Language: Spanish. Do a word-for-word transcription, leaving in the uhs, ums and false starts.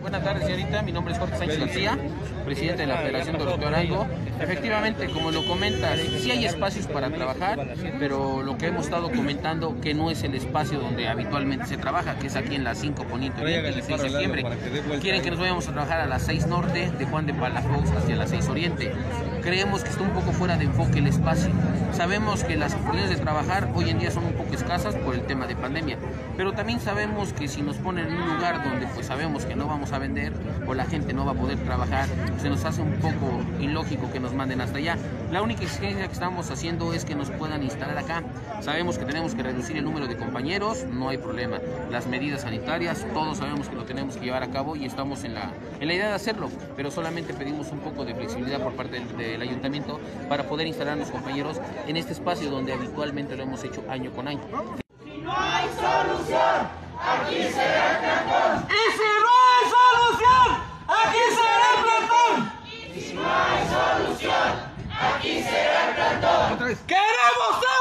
Buenas tardes, señorita. Mi nombre es Jorge Sánchez García, presidente de la Federación Doroteo Arango. Efectivamente, como lo comentas, sí hay espacios para trabajar, pero lo que hemos estado comentando que no es el espacio donde habitualmente se trabaja, que es aquí en la cinco Poniente Oriente, el seis de septiembre. Quieren que nos vayamos a trabajar a las seis Norte, de Juan de Palafox hacia la seis Oriente. Creemos que está un poco fuera de enfoque el espacio. Sabemos que las oportunidades de trabajar hoy en día son un poco escasas por el tema de pandemia, pero también sabemos que si nos ponen en un lugar donde pues sabemos que no vamos a vender o la gente no va a poder trabajar, se nos hace un poco ilógico que nos manden hasta allá. La única exigencia que estamos haciendo es que nos puedan instalar acá. Sabemos que tenemos que reducir el número de compañeros, no hay problema. Las medidas sanitarias, todos sabemos que lo tenemos que llevar a cabo y estamos en la, en la idea de hacerlo, pero solamente pedimos un poco de flexibilidad por parte del, del ayuntamiento para poder instalar a los compañeros en este espacio donde habitualmente lo hemos hecho año con año. Si no hay solución, aquí será el plantón. Y si no hay solución, aquí será el plantón. Y si no hay solución, aquí será el plantón. ¡Queremos